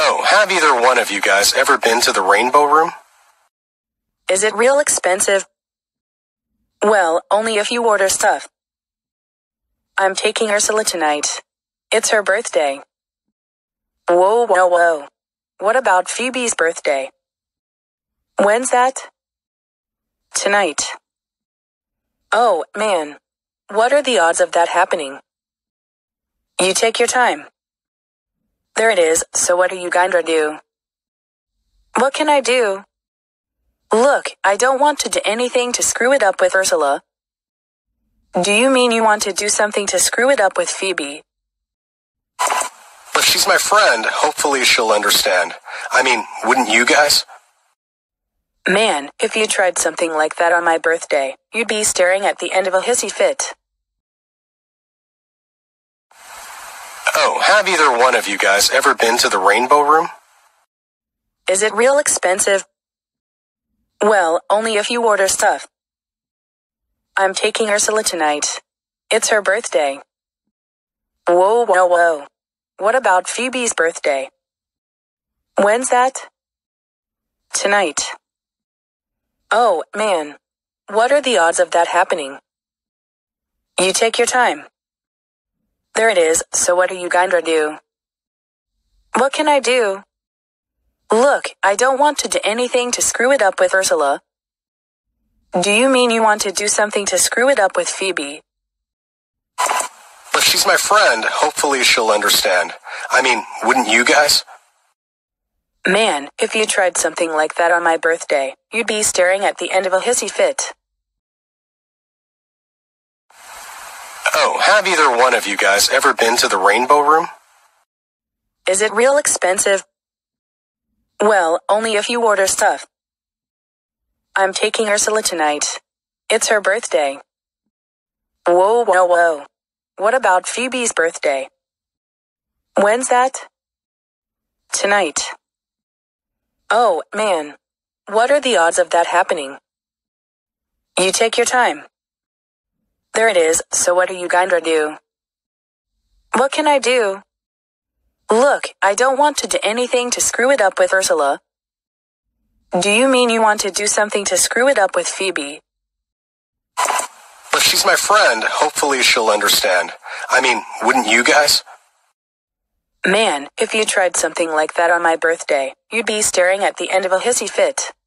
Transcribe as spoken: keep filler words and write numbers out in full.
Oh, have either one of you guys ever been to the Rainbow Room? Is it real expensive? Well, only if you order stuff. I'm taking Ursula tonight. It's her birthday. Whoa, whoa, whoa. What about Phoebe's birthday? When's that? Tonight. Oh, man. What are the odds of that happening? You take your time. There it is, so what are you gonna do? What can I do? Look, I don't want to do anything to screw it up with Ursula. Do you mean you want to do something to screw it up with Phoebe? But she's my friend. Hopefully she'll understand. I mean, wouldn't you guys? Man, if you tried something like that on my birthday, you'd be staring at the end of a hissy fit. Oh, have either one of you guys ever been to the Rainbow Room? Is it real expensive? Well, only if you order stuff. I'm taking Ursula tonight. It's her birthday. Whoa, whoa, whoa. What about Phoebe's birthday? When's that? Tonight. Oh, man. What are the odds of that happening? You take your time. There it is, so what are you gonna do? What can I do? Look, I don't want to do anything to screw it up with Ursula. Do you mean you want to do something to screw it up with Phoebe? But she's my friend. Hopefully she'll understand. I mean, wouldn't you guys? Man, if you tried something like that on my birthday, you'd be staring at the end of a hissy fit. Oh, have either one of you guys ever been to the Rainbow Room? Is it real expensive? Well, only if you order stuff. I'm taking Ursula tonight. It's her birthday. Whoa, whoa, whoa. What about Phoebe's birthday? When's that? Tonight. Oh, man. What are the odds of that happening? You take your time. There it is, so what are you gonna do? What can I do? Look, I don't want to do anything to screw it up with Ursula. Do you mean you want to do something to screw it up with Phoebe? But she's my friend. Hopefully she'll understand. I mean, wouldn't you guys? Man, if you tried something like that on my birthday, you'd be staring at the end of a hissy fit.